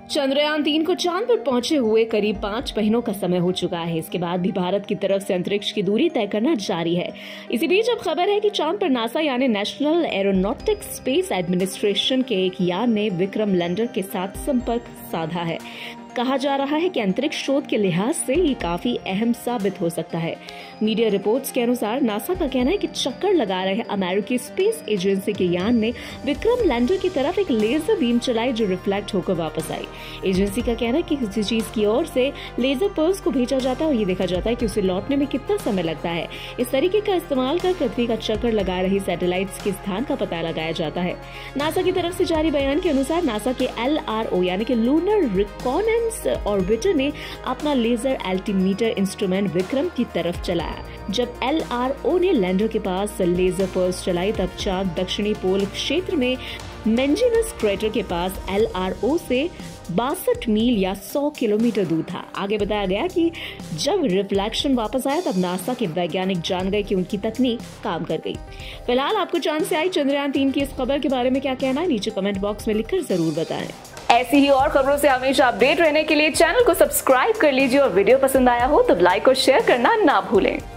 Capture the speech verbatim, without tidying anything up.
चंद्रयान तीन को चांद पर पहुंचे हुए करीब पांच महीनों का समय हो चुका है। इसके बाद भी भारत की तरफ से अंतरिक्ष की दूरी तय करना जारी है। इसी बीच अब खबर है कि चांद पर नासा यानी नेशनल एरोनॉटिक्स स्पेस एडमिनिस्ट्रेशन के एक यान ने विक्रम लैंडर के साथ संपर्क साधा है। कहा जा रहा है कि अंतरिक्ष शोध के लिहाज से ये काफी अहम साबित हो सकता है। मीडिया रिपोर्ट्स के अनुसार नासा का कहना है कि चक्कर लगा रहे अमेरिकी स्पेस एजेंसी के यान ने विक्रम लैंडर की तरफ एक लेजर बीम चलाई जो रिफ्लेक्ट होकर वापस आई। एजेंसी का कहना है कि किसी चीज की ओर से लेजर पल्स को भेजा जाता है और ये देखा जाता है कि उसे लौटने में कितना समय लगता है। इस तरीके का इस्तेमाल कर पृथ्वी का चक्कर लगा रही सैटेलाइट्स के स्थान का पता लगाया जाता है। नासा की तरफ से जारी बयान के अनुसार नासा के एल आर ओ यानी कि लूनर रिकॉनेंस ऑर्बिटर ने अपना लेजर एल्टीमीटर इंस्ट्रूमेंट विक्रम की तरफ चलाया। जब एल आर ओ ने लैंडर के पास लेजर पल्स चलाई तब चांद दक्षिणी पोल क्षेत्र में मेंजिनस क्रेटर के पास एल आर ओ से बासठ मील या सौ किलोमीटर दूर था। आगे बताया गया कि जब रिफ्लेक्शन वापस आया तब नासा के वैज्ञानिक जान गए कि उनकी तकनीक काम कर गई। फिलहाल आपको चांद से आई चंद्रयान तीन की इस खबर के बारे में क्या कहना है, नीचे कमेंट बॉक्स में लिखकर जरूर बताएं। ऐसी ही और खबरों से हमेशा अपडेट रहने के लिए चैनल को सब्सक्राइब कर लीजिए और वीडियो पसंद आया हो तो लाइक और शेयर करना ना भूलें।